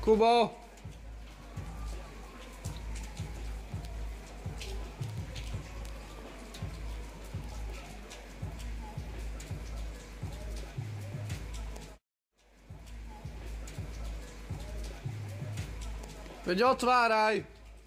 Kubo! Veď otváraj!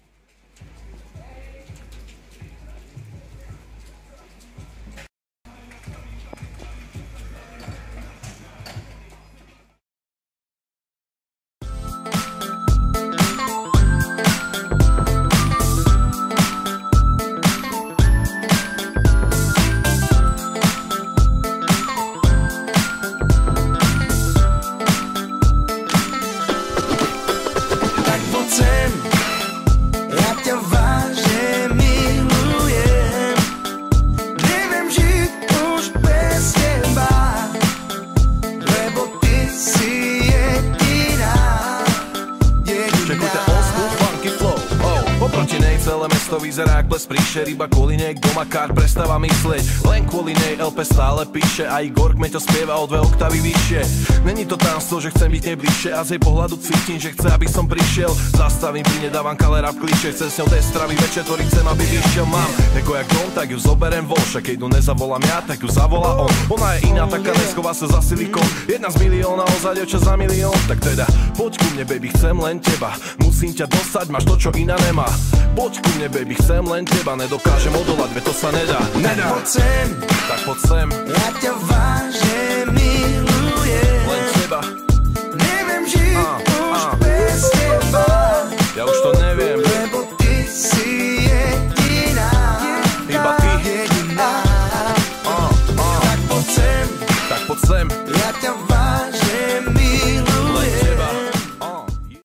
Ja ťa vážne milujem, neviem žiť už bez teba, lebo ty si jediná. Čekujte old school funky flow, oproti nej celé mesto vyzerá jak bles príšer, iba kvôli nej doma kár prestáva myslieť, len kvôli nej LP stále píše a Igor Kmeťo spieva o 2 oktavy vyššie. Není to tajomstvo, že chcem byť nej bližšie a z jej pohľadu cítim, že chce, aby som prišiel. Zastavím pri nedávam kalera v kliše, chcem s ňou destravý večer, ktorý chcem, aby vyšiel. Mám eko jak dom, tak ju zoberem von, však keď ju nezavolám ja, tak ju zavolá on. Ona je iná, taká neschová sa za silikon, jedna z milióna, ozaj dievča za milión. Tak teda, poď ku mne, baby, chcem len teba, musím ťa dostať, máš to, čo iná nemá. Poď ku mne, baby, chcem len teba, nedokážem odolať, veď to sa nedá. Tak poď sem, tak poď sem. ja ťa vážne milujem.